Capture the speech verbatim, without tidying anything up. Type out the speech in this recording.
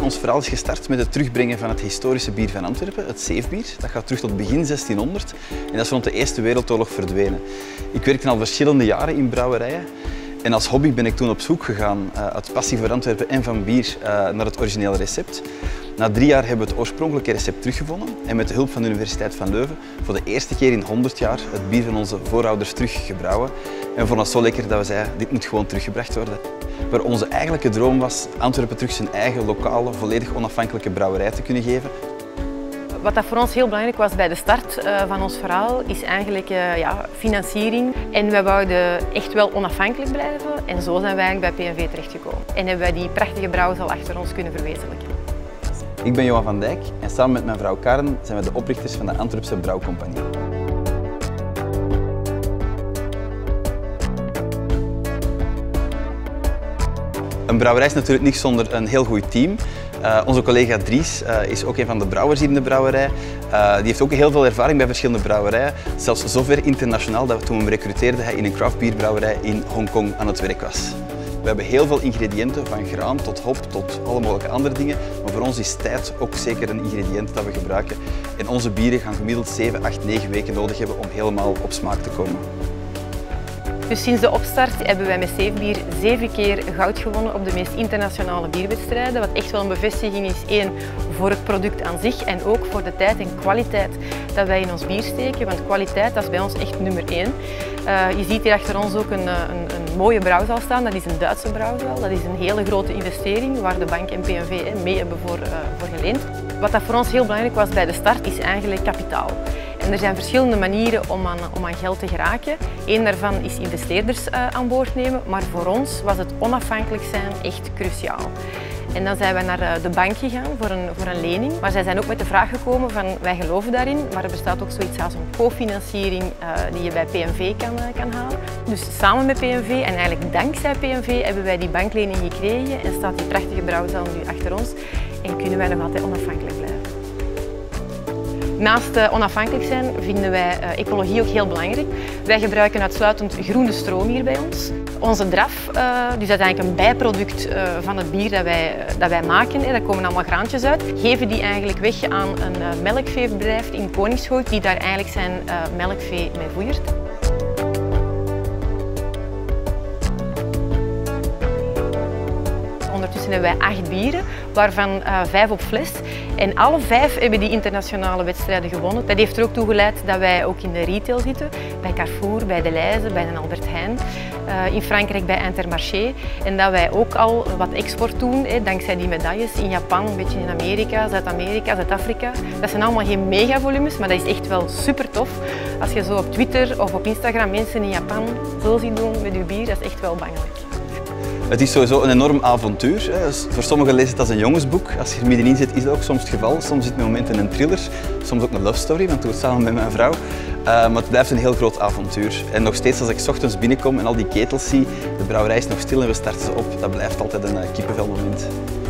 Ons verhaal is gestart met het terugbrengen van het historische bier van Antwerpen, het zeefbier. Dat gaat terug tot begin zestienhonderd en dat is rond de Eerste Wereldoorlog verdwenen. Ik werkte al verschillende jaren in brouwerijen en als hobby ben ik toen op zoek gegaan uh, uit passie voor Antwerpen en van bier uh, naar het originele recept. Na drie jaar hebben we het oorspronkelijke recept teruggevonden en met de hulp van de Universiteit van Leuven voor de eerste keer in honderd jaar het bier van onze voorouders teruggebrouwen. En we vonden het zo lekker dat we zeiden, dit moet gewoon teruggebracht worden. Waar onze eigenlijke droom was Antwerpen terug zijn eigen lokale, volledig onafhankelijke brouwerij te kunnen geven. Wat dat voor ons heel belangrijk was bij de start uh, van ons verhaal is eigenlijk uh, ja, financiering. En wij wouden echt wel onafhankelijk blijven en zo zijn wij eigenlijk bij P en V terechtgekomen. En hebben wij die prachtige brouwzaal achter ons kunnen verwezenlijken. Ik ben Johan van Dijk en samen met mijn vrouw Karen zijn we de oprichters van de Antwerpse Brouwcompagnie. Een brouwerij is natuurlijk niks zonder een heel goed team. Uh, onze collega Dries uh, is ook een van de brouwers hier in de brouwerij. Uh, die heeft ook heel veel ervaring bij verschillende brouwerijen. Zelfs zover internationaal dat we toen we hem recruteerden hij in een craftbierbrouwerij in Hongkong aan het werk was. We hebben heel veel ingrediënten, van graan tot hop tot alle mogelijke andere dingen. Maar voor ons is tijd ook zeker een ingrediënt dat we gebruiken. En onze bieren gaan gemiddeld zeven, acht, negen weken nodig hebben om helemaal op smaak te komen. Dus sinds de opstart hebben wij met zeefbier zeven keer goud gewonnen op de meest internationale bierwedstrijden. Wat echt wel een bevestiging is, één, voor het product aan zich en ook voor de tijd en kwaliteit dat wij in ons bier steken. Want kwaliteit, dat is bij ons echt nummer één. Uh, je ziet hier achter ons ook een, een, een mooie brouwzaal staan. Dat is een Duitse brouwzaal. Dat is een hele grote investering waar de bank en P en V mee hebben voor, uh, voor geleend. Wat dat voor ons heel belangrijk was bij de start is eigenlijk kapitaal. En er zijn verschillende manieren om aan, om aan geld te geraken. Eén daarvan is investeerders uh, aan boord nemen, maar voor ons was het onafhankelijk zijn echt cruciaal. En dan zijn we naar uh, de bank gegaan voor een, voor een lening. Maar zij zijn ook met de vraag gekomen van wij geloven daarin, maar er bestaat ook zoiets als een cofinanciering uh, die je bij P en V kan, uh, kan halen. Dus samen met P en V en eigenlijk dankzij P en V hebben wij die banklening gekregen en staat die prachtige brouwzaal nu achter ons en kunnen wij nog altijd onafhankelijk blijven. Naast uh, onafhankelijk zijn vinden wij uh, ecologie ook heel belangrijk. Wij gebruiken uitsluitend groene stroom hier bij ons. Onze draf, uh, dus dat is eigenlijk een bijproduct uh, van het bier dat wij, uh, dat wij maken, hè, daar komen allemaal graantjes uit, geven die eigenlijk weg aan een uh, melkveebedrijf in Koningshout die daar eigenlijk zijn uh, melkvee mee voert. Ondertussen hebben wij acht bieren, waarvan uh, vijf op fles. En alle vijf hebben die internationale wedstrijden gewonnen. Dat heeft er ook toe geleid dat wij ook in de retail zitten. Bij Carrefour, bij Delhaize, bij de Albert Heijn. Uh, in Frankrijk bij Intermarché. En dat wij ook al wat export doen, hè, dankzij die medailles. In Japan, een beetje in Amerika, Zuid-Amerika, Zuid-Afrika. Dat zijn allemaal geen megavolumes, maar dat is echt wel super tof. Als je zo op Twitter of op Instagram mensen in Japan zo ziet doen met je bier, dat is echt wel bangelijk. Het is sowieso een enorm avontuur. Voor sommigen leest het als een jongensboek. Als je er middenin zit is dat ook soms het geval. Soms zit het momenten een thriller, soms ook een love story, want ik doe het samen met mijn vrouw. Uh, maar het blijft een heel groot avontuur. En nog steeds als ik 's ochtends binnenkom en al die ketels zie, de brouwerij is nog stil en we starten ze op, dat blijft altijd een kippenvelmoment.